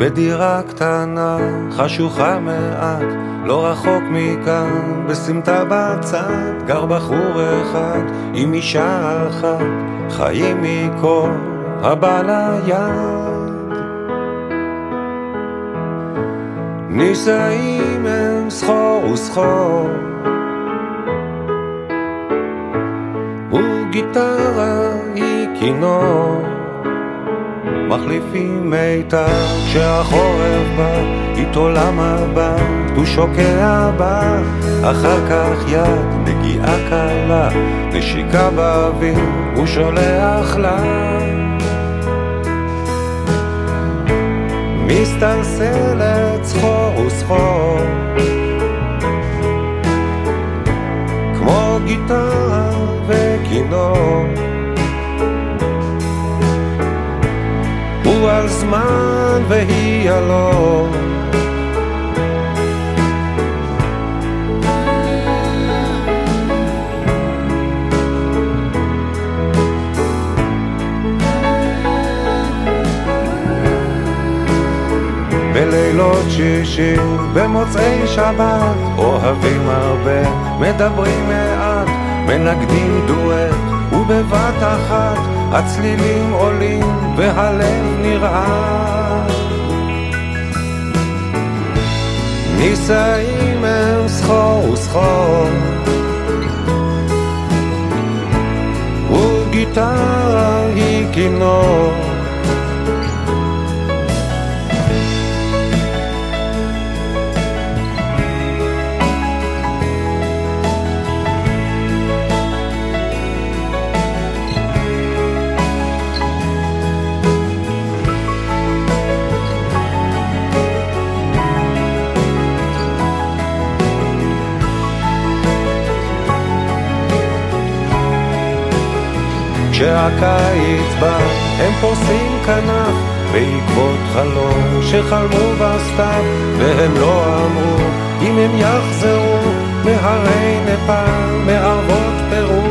בדירה קטנה, חשוכה מעט, לא רחוק מכאן, בסמטה בצד, גר בחור אחד, עם אישה אחת, חיים מכל הבא ליד. נישאים הם סחור וסחור, וגיטרה היא כינור, מחליפים מיתר כשהחורף בא, איתו למבט הוא שוקע בה, אחר כך יד נגיעה קלה, נשיקה באוויר הוא שולח לה, מסתלסלת סחור וסחור, כמו גיטרה וכינור, הוא על זמן והיא עלו, בלילות שישי, במוצאי שבת, אוהבים הרבה, מדברים מעט, מנגדים דואט, ובבת אחת הצלילים עולים והלב נרעש. נישאים הם סחור וסחור, וגיטרה היא כינור, כשהקיץ בא הם פורסים כנף בעקבות חלום שחלמו בסתיו, והם לא אמרו אם הם יחזרו מהרי נפאל, מערבות פרו.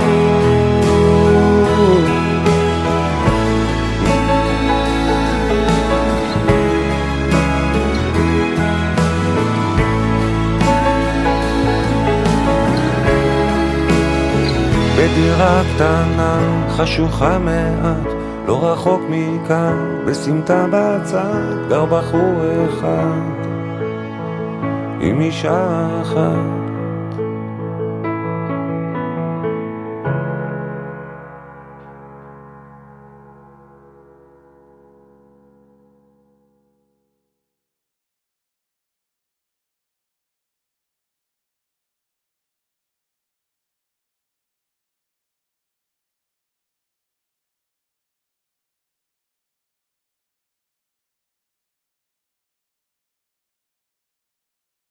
בדירה קטנה, חשוכה מעט, לא רחוק מכאן, בסמטה בצד, גר בחור אחד, עם אישה אחת.